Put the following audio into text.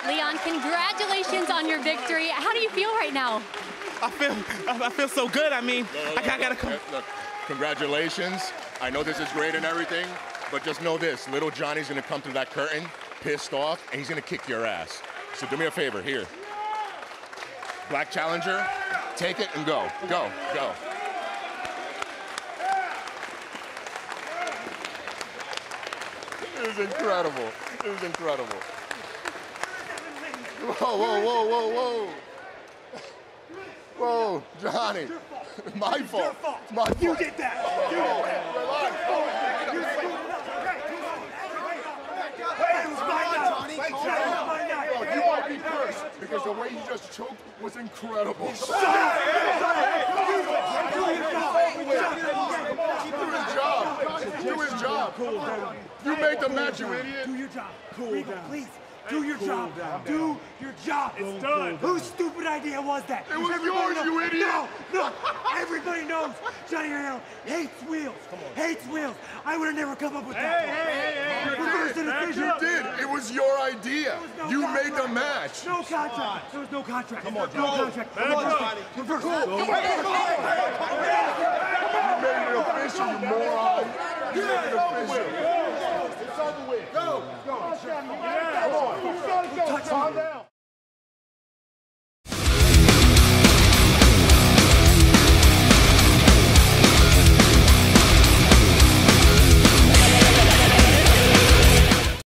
Leon, congratulations on your victory. How do you feel right now? I feel so good. I mean, I gotta come. Look, congratulations. I know this is great and everything, but just know this: little Johnny's gonna come through that curtain, pissed off, and he's gonna kick your ass. So do me a favor, here. Black challenger, take it and go, go, go. It was incredible. It was incredible. Whoa, whoa, whoa, whoa, whoa. Whoa, Johnny. My fault. My fault. You did that. You did that. You might be first because the way you just choked was incredible. Do his job. Do his job. You made the match, you idiot. Do your job. Cool down. Please. Do your job. Do your job. It's done. Whose stupid idea was that? It was yours, you idiot. No. Everybody knows Johnny Gargano hates wheels. Hates wheels. I would have never come up with that. You did. It was your idea. You made the match. No contract. There was no contract. Come on, no contract. Reverse. You made it official, you moron. You made it official. It's over with. Go. Come on. Calm down.